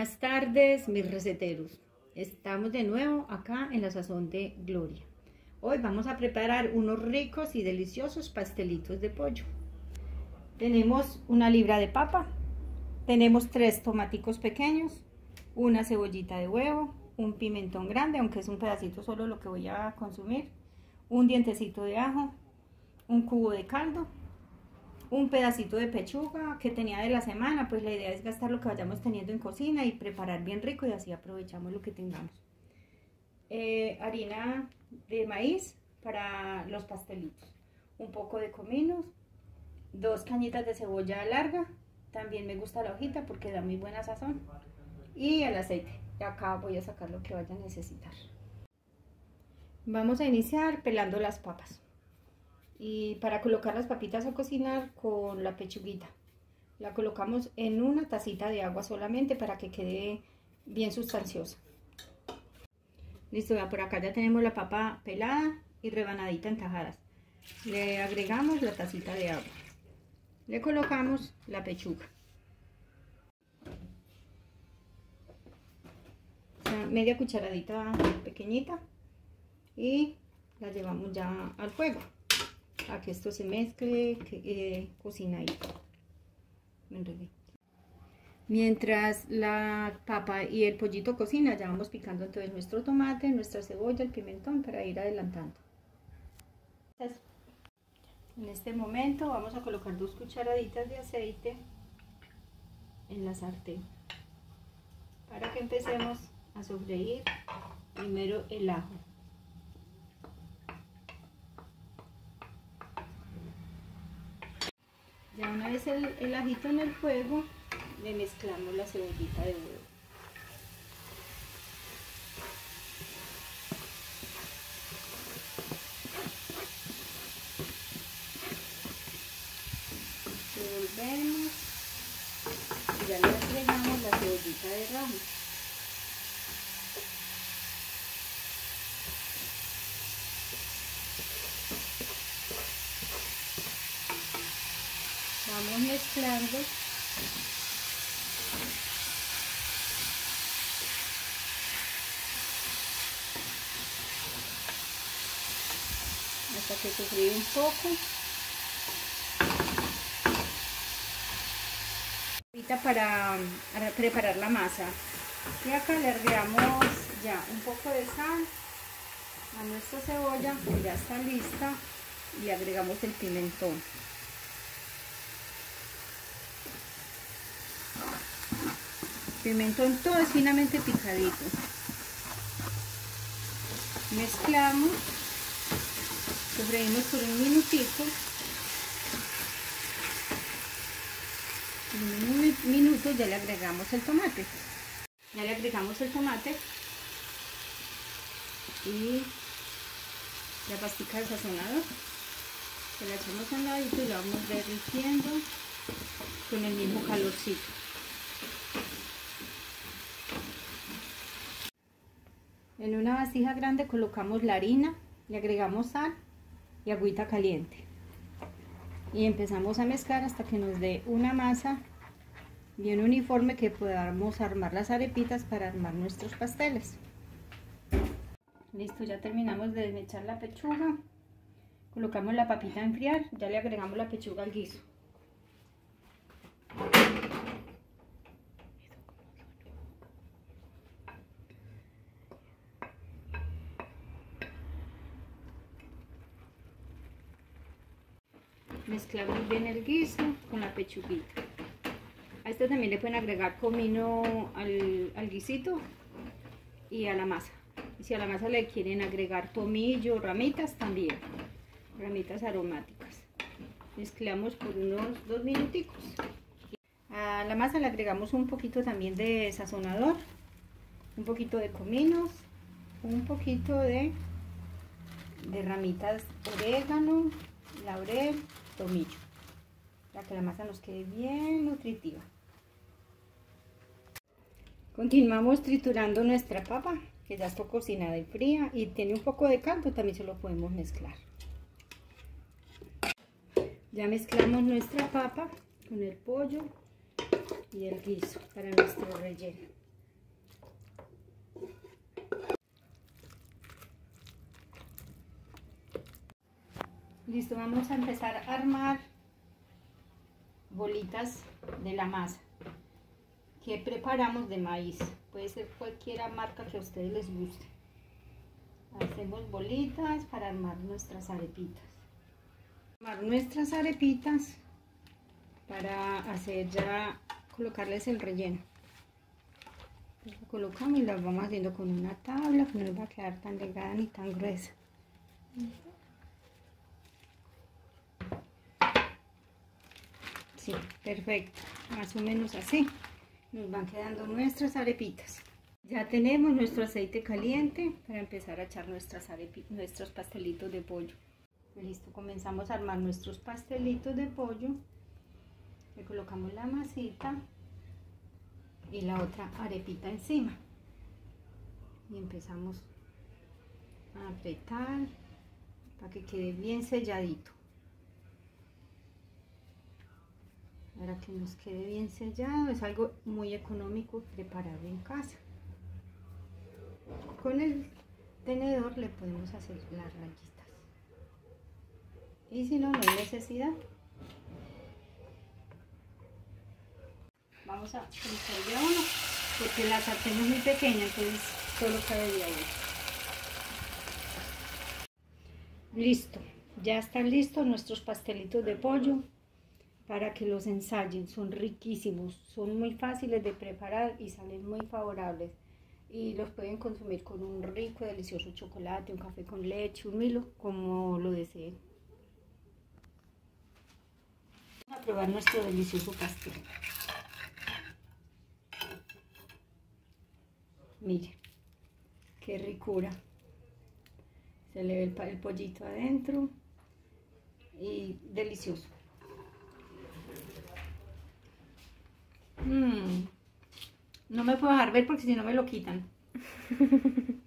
Buenas tardes, mis receteros. Estamos de nuevo acá en la Sazón de Gloria. Hoy vamos a preparar unos ricos y deliciosos pastelitos de pollo. Tenemos una libra de papa, tenemos 3 tomaticos pequeños, una cebollita de huevo, un pimentón grande, aunque es un pedacito solo lo que voy a consumir, un dientecito de ajo, un cubo de caldo, un pedacito de pechuga que tenía de la semana. Pues la idea es gastar lo que vayamos teniendo en cocina y preparar bien rico, y así aprovechamos lo que tengamos. Harina de maíz para los pastelitos, un poco de comino, 2 cañitas de cebolla larga, también me gusta la hojita porque da muy buena sazón, y el aceite. Y acá voy a sacar lo que vaya a necesitar. Vamos a iniciar pelando las papas. Y para colocar las papitas a cocinar con la pechuguita, la colocamos en una tacita de agua solamente para que quede bien sustanciosa. Listo, ya por acá ya tenemos la papa pelada y rebanadita en tajadas. Le agregamos la tacita de agua, le colocamos la pechuga, o sea, media cucharadita pequeñita, y la llevamos ya al fuego a que esto se mezcle, que cocinadito. Me enredé. Mientras la papa y el pollito cocina, ya vamos picando entonces nuestro tomate, nuestra cebolla, el pimentón, para ir adelantando. En este momento vamos a colocar 2 cucharaditas de aceite en la sartén para que empecemos a sofreír primero el ajo. Ya una vez el ajito en el fuego, le mezclamos la cebollita de huevo. Revolvemos y ya le agregamos la cebollita de rajo. Vamos mezclando hasta que se fríe un poco. Ahorita para preparar la masa, y acá le agregamos ya un poco de sal a nuestra cebolla, que ya está lista, y agregamos el pimentón. Pimentón todo es finamente picadito. Mezclamos, sofreímos por un minutico. En un minuto ya le agregamos el tomate. Ya le agregamos el tomate y la pastica del sazonador. Se la echamos a un ladito y la vamos derritiendo con el mismo calorcito. En una vasija grande colocamos la harina, le agregamos sal y agüita caliente y empezamos a mezclar hasta que nos dé una masa bien uniforme, que podamos armar las arepitas para armar nuestros pasteles. Listo, ya terminamos de desmechar la pechuga, colocamos la papita a enfriar, ya le agregamos la pechuga al guiso. Mezclamos bien el guiso con la pechuguita. A esto también le pueden agregar comino al guisito y a la masa. Y si a la masa le quieren agregar tomillo, ramitas, también, ramitas aromáticas. Mezclamos por unos 2 minuticos. A la masa le agregamos un poquito también de sazonador, un poquito de cominos, un poquito de ramitas orégano, laurel, tomillo, para que la masa nos quede bien nutritiva. Continuamos triturando nuestra papa, que ya está cocinada y fría, y tiene un poco de caldo, también se lo podemos mezclar. Ya mezclamos nuestra papa con el pollo y el guiso para nuestro relleno. Listo, vamos a empezar a armar bolitas de la masa que preparamos de maíz. Puede ser cualquier marca que a ustedes les guste. Hacemos bolitas para armar nuestras arepitas. Armar nuestras arepitas para hacer ya, colocarles el relleno. Lo colocamos y las vamos haciendo con una tabla que no les va a quedar tan delgada ni tan gruesa. Sí, perfecto, más o menos así nos van quedando nuestras arepitas. Ya tenemos nuestro aceite caliente para empezar a echar nuestros pastelitos de pollo. Listo, comenzamos a armar nuestros pastelitos de pollo. Le colocamos la masita y la otra arepita encima y empezamos a apretar para que quede bien selladito. Para que nos quede bien sellado, es algo muy económico prepararlo en casa. Con el tenedor le podemos hacer las rayitas y si no, no hay necesidad. Vamos a utilizar de uno porque la sartén es muy pequeña, entonces solo cabe de uno. Listo, ya están listos nuestros pastelitos de pollo para que los ensayen. Son riquísimos, son muy fáciles de preparar y salen muy favorables. Y los pueden consumir con un rico, delicioso chocolate, un café con leche, un Milo, como lo deseen. Vamos a probar nuestro delicioso pastel. Miren, qué ricura. Se le ve el pollito adentro y delicioso. No me puedo dejar ver porque si no me lo quitan.